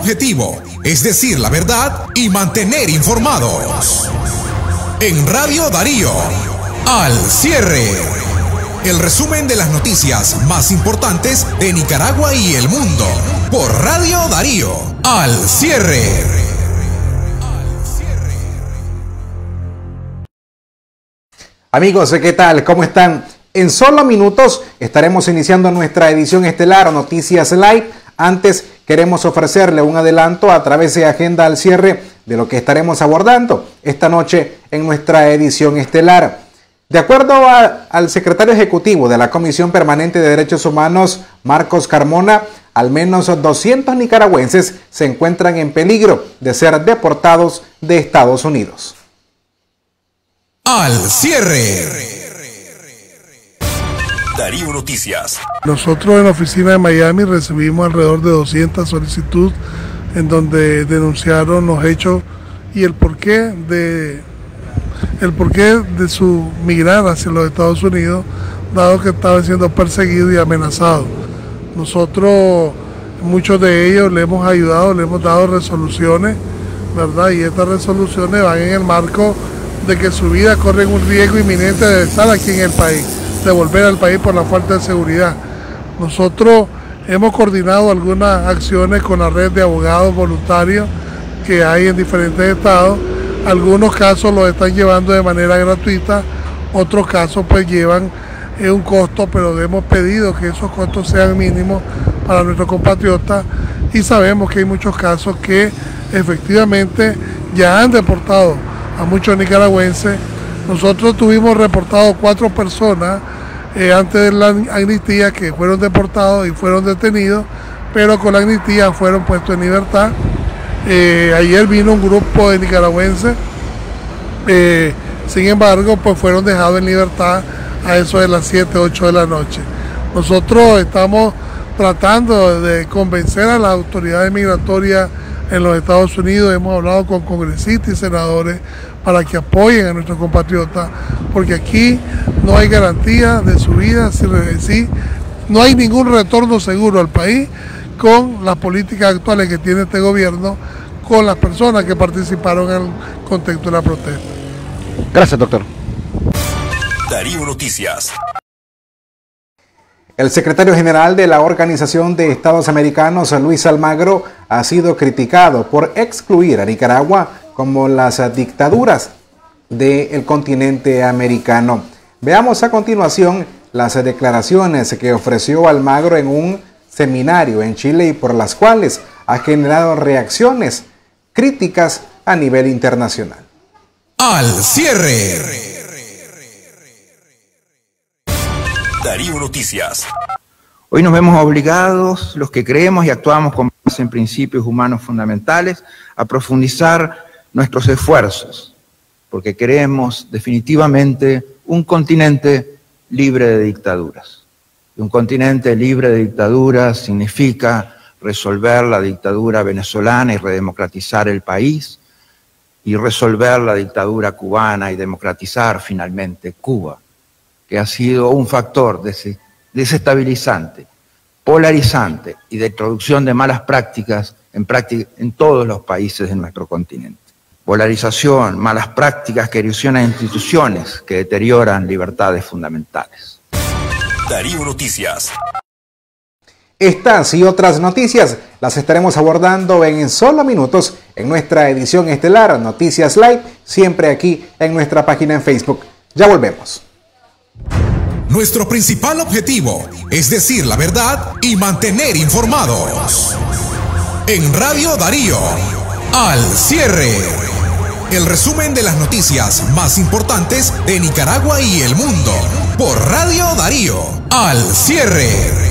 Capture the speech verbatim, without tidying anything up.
objetivo es decir la verdad y mantener informados. En Radio Darío, Al Cierre, el resumen de las noticias más importantes de Nicaragua y el mundo, por Radio Darío, Al Cierre. Amigos, ¿qué tal? ¿Cómo están? En solo minutos estaremos iniciando nuestra edición estelar Noticias Live. Antes queremos ofrecerle un adelanto a través de Agenda al Cierre de lo que estaremos abordando esta noche en nuestra edición estelar. De acuerdo a, al secretario ejecutivo de la Comisión Permanente de Derechos Humanos, Marcos Carmona, al menos doscientos nicaragüenses se encuentran en peligro de ser deportados de Estados Unidos. Al Cierre. Darío Noticias. Nosotros en la oficina de Miami recibimos alrededor de doscientas solicitudes en donde denunciaron los hechos y el porqué de el porqué de su migrar hacia los Estados Unidos, dado que estaban siendo perseguidos y amenazados. Nosotros, muchos de ellos, le hemos ayudado, le hemos dado resoluciones, ¿verdad? Y estas resoluciones van en el marco de que su vida corre un riesgo inminente de estar aquí en el país, de volver al país por la falta de seguridad. Nosotros hemos coordinado algunas acciones con la red de abogados voluntarios que hay en diferentes estados. Algunos casos los están llevando de manera gratuita, otros casos pues llevan eh, un costo, pero hemos pedido que esos costos sean mínimos para nuestros compatriotas y sabemos que hay muchos casos que efectivamente ya han deportado a muchos nicaragüenses. Nosotros tuvimos reportado cuatro personas eh, antes de la amnistía que fueron deportados y fueron detenidos, pero con la amnistía fueron puestos en libertad. Eh, ayer vino un grupo de nicaragüenses, eh, sin embargo, pues fueron dejados en libertad a eso de las siete, ocho de la noche. Nosotros estamos tratando de convencer a las autoridades migratorias en los Estados Unidos, hemos hablado con congresistas y senadores para que apoyen a nuestros compatriotas, porque aquí no hay garantía de su vida, si no hay ningún retorno seguro al país con las políticas actuales que tiene este gobierno, con las personas que participaron en el contexto de la protesta. Gracias, doctor. Darío Noticias. El secretario general de la Organización de Estados Americanos, Luis Almagro, ha sido criticado por excluir a Nicaragua como las dictaduras del continente americano. Veamos a continuación las declaraciones que ofreció Almagro en un seminario en Chile y por las cuales ha generado reacciones críticas a nivel internacional. Al Cierre. Darío Noticias. Hoy nos vemos obligados, los que creemos y actuamos con base en principios humanos fundamentales, a profundizar nuestros esfuerzos, porque queremos definitivamente un continente libre de dictaduras. Y un continente libre de dictaduras significa resolver la dictadura venezolana y redemocratizar el país, y resolver la dictadura cubana y democratizar finalmente Cuba, que ha sido un factor desestabilizante, polarizante y de introducción de malas prácticas en, práctica, en todos los países de nuestro continente. Polarización, malas prácticas que erosionan instituciones, que deterioran libertades fundamentales. Darío Noticias. Estas y otras noticias las estaremos abordando en solo minutos en nuestra edición estelar Noticias Live, siempre aquí en nuestra página en Facebook. Ya volvemos. Nuestro principal objetivo es decir la verdad y mantener informados. En Radio Darío, Al Cierre, el resumen de las noticias más importantes de Nicaragua y el mundo, por Radio Darío, Al Cierre.